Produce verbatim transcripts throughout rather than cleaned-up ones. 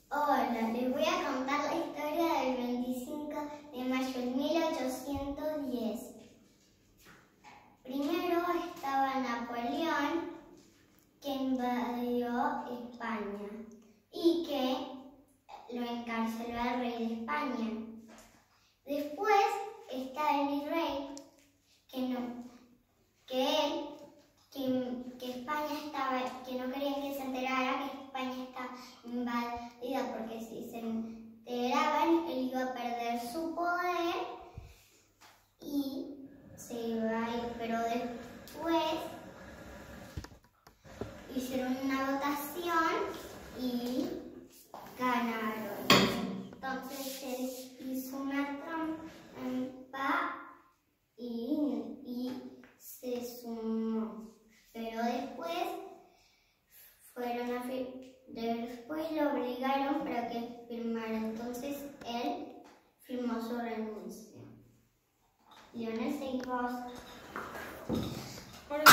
Hola, les voy a contar la historia del veinticinco de mayo de mil ochocientos diez. Primero estaba Napoleón, que invadió España y que lo encarceló al rey de España. Después está el virrey, que no, que él, que, que España estaba, que no querían que se enterara que España estaba invadida, porque si se enteraban él iba a perder su poder y se iba a ir. Pero después hicieron una votación y ganaron. Entonces él hizo una trampa y, y se sumó. Pero después fueron a después lo obligaron para que firmara. Entonces él firmó su renuncia. Lionel, seguí vos. Ahora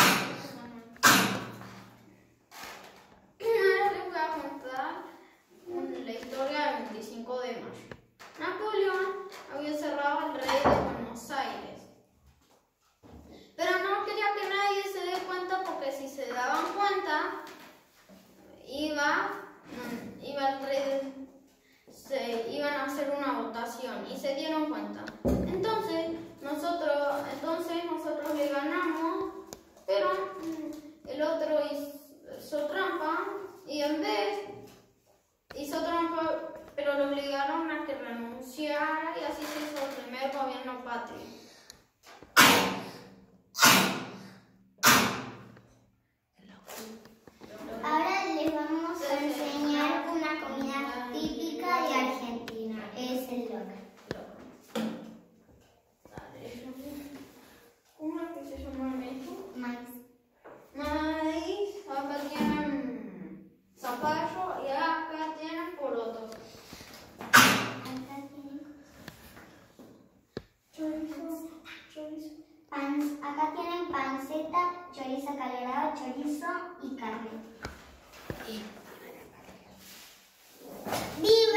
les voy a contar la historia del veinticinco de mayo. Napoleón había cerrado el rey de Buenos Aires, pero no quería que nadie se dé cuenta, porque si se daban cuenta iba, iba el rey de, se iban a hacer una votación y se dieron cuenta. Entonces nosotros, entonces nosotros le ganamos, pero el otro hizo trampa y en vez hizo trampa, pero lo obligaron a que renunciara y así se hizo el primer gobierno patrio. Ahora les vamos a enseñar una comida típica de Argentina. Es el locro. ¿Cómo es que se llama esto? Maíz. Maíz. Acá tienen zapallo y acá tienen porotos. Acá tienen Chorizo. Chorizo. pan, acá tienen panceta, chorizo colorado, chorizo y carne. ¡Viva!